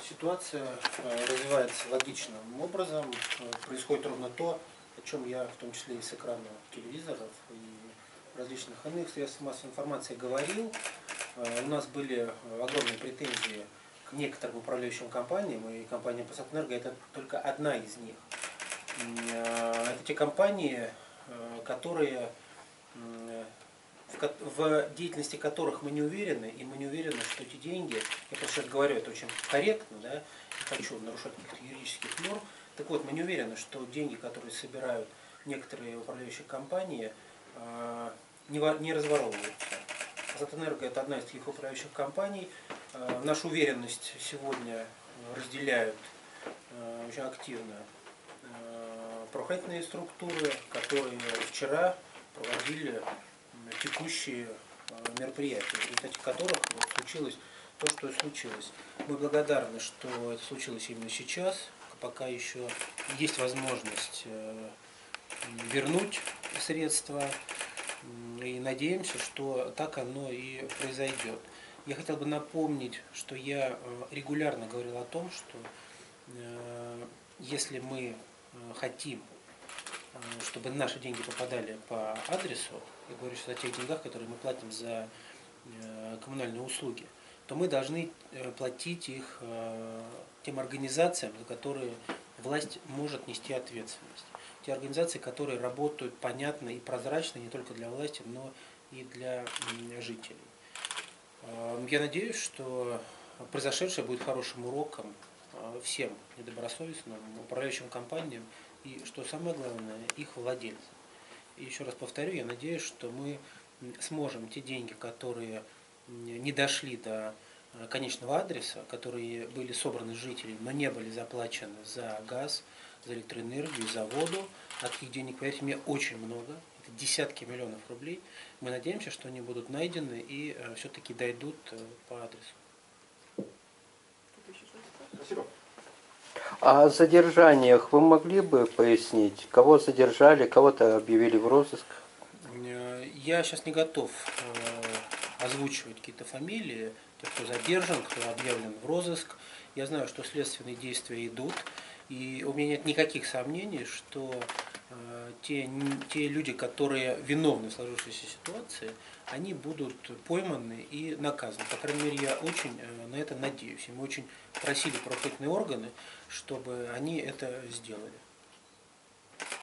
Ситуация развивается логичным образом. Происходит ровно то, о чем я, в том числе и с экранов телевизоров и различных иных средств массовой информации говорил. У нас были огромные претензии к некоторым управляющим компаниям, и компания «Пассатэнерго» — это только одна из них. Это те компании, которые, в деятельности которых мы не уверены, и мы не уверены, что эти деньги, я просто сейчас говорю, это очень корректно, да, не хочу нарушать каких-то юридических норм. Так вот, мы не уверены, что деньги, которые собирают некоторые управляющие компании, не разворовываются. «Пассатэнерго» — это одна из таких управляющих компаний. Нашу уверенность сегодня разделяют очень активно правоохранительные структуры, которые вчера проводили текущие мероприятия, в результате которых случилось то, что случилось. Мы благодарны, что это случилось именно сейчас, пока еще есть возможность вернуть средства, и надеемся, что так оно и произойдет. Я хотел бы напомнить, что я регулярно говорил о том, что если мы хотим, чтобы наши деньги попадали по адресу, я говорю сейчас о тех деньгах, которые мы платим за коммунальные услуги, то мы должны платить их тем организациям, за которые власть может нести ответственность. Те организации, которые работают понятно и прозрачно не только для власти, но и для жителей. Я надеюсь, что произошедшее будет хорошим уроком всем недобросовестным управляющим компаниям и, что самое главное, их владельцам. И еще раз повторю, я надеюсь, что мы сможем те деньги, которые не дошли до конечного адреса, которые были собраны с жителей, но не были заплачены за газ, за электроэнергию, за воду, а таких денег, поверьте мне, очень много, это десятки миллионов рублей. Мы надеемся, что они будут найдены и все-таки дойдут по адресу. Спасибо. О задержаниях вы могли бы пояснить, кого задержали, кого-то объявили в розыск? Я сейчас не готов озвучивать какие-то фамилии, тех, кто задержан, кто объявлен в розыск. Я знаю, что следственные действия идут, и у меня нет никаких сомнений, что те люди, которые виновны в сложившейся ситуации, они будут пойманы и наказаны. По крайней мере, я очень на это надеюсь. И мы очень просили правоохранительные органы, чтобы они это сделали.